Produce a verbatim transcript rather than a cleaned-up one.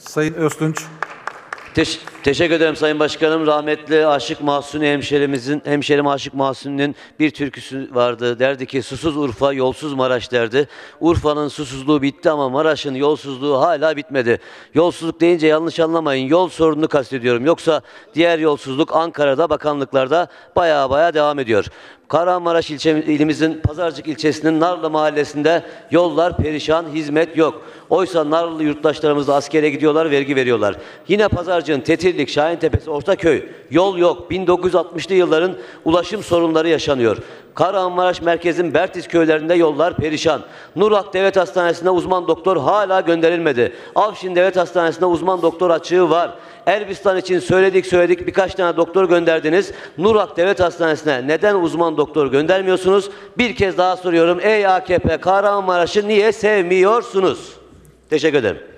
Sayın Öztunç. Teş teşekkür ederim Sayın Başkanım. Rahmetli Aşık Mahsuni hemşerimizin, hemşerim Aşık Mahsuni'nin bir türküsü vardı. Derdi ki susuz Urfa, yolsuz Maraş derdi. Urfa'nın susuzluğu bitti ama Maraş'ın yolsuzluğu hala bitmedi. Yolsuzluk deyince yanlış anlamayın. Yol sorununu kastediyorum. Yoksa diğer yolsuzluk Ankara'da, bakanlıklarda baya baya devam ediyor. Kahramanmaraş ilçe, ilimizin Pazarcık ilçesinin Narlı mahallesinde yollar perişan, hizmet yok. Oysa Narlı yurttaşlarımız da askere gidiyorlar, vergi veriyorlar. Yine Pazarcık'ın Tetirlik, Şahintepesi, Ortaköy yol yok. bin dokuz yüz altmışlı yılların ulaşım sorunları yaşanıyor. Kahramanmaraş merkezin Bertiz köylerinde yollar perişan. Nurak Devlet Hastanesi'nde uzman doktor hala gönderilmedi. Avşin Devlet Hastanesi'nde uzman doktor açığı var. Elbistan için söyledik söyledik birkaç tane doktor gönderdiniz. Nurak Devlet Hastanesi'ne neden uzman doktor göndermiyorsunuz? Bir kez daha soruyorum. Ey A K P, Kahramanmaraş'ı niye sevmiyorsunuz? Teşekkür ederim.